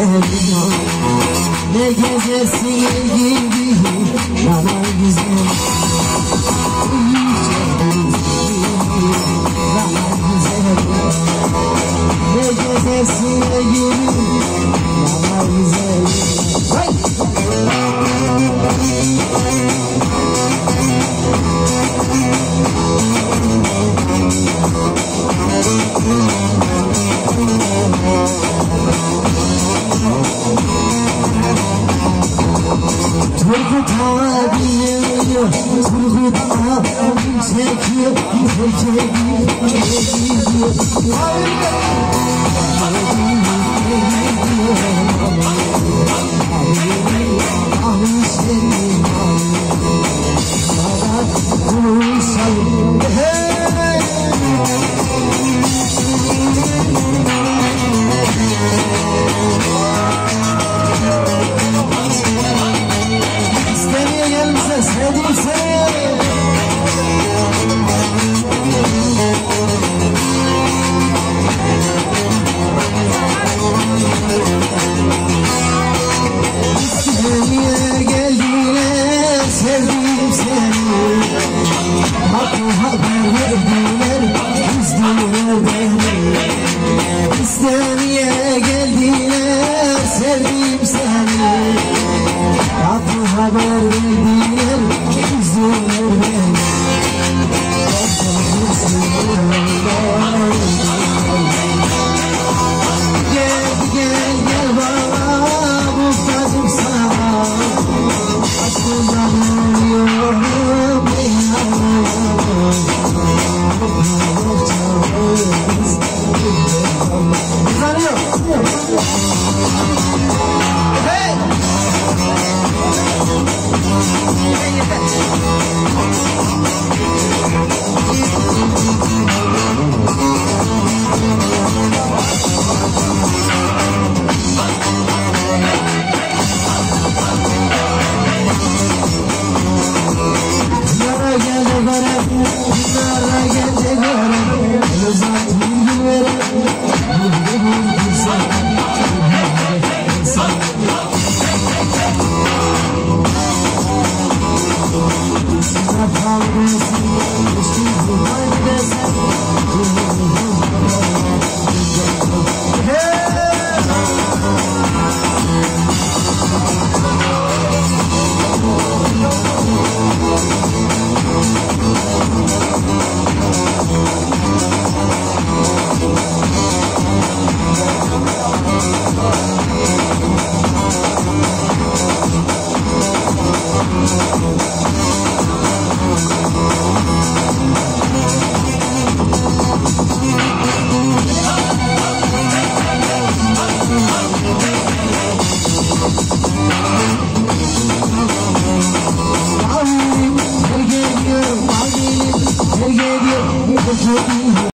güzelim ne gecesi gibi bana güzel bana güzel ne gecesi gibi bana güzel Turgut ağabeyim, Turgut ağabeyim çekiyor, sevdim seni İstemeye geldiler sevdim seni Hakkı haber verdiler üzdüler beni İstemeye geldiler sevdim seni Hakkı haber verdiler üzdüler beni Gel bana muhtacım sana Aşkından ölüyorum Hey! Yara geldi bana, yara geldi bana Uzat bir gün vere, bir sen Sana kalmasın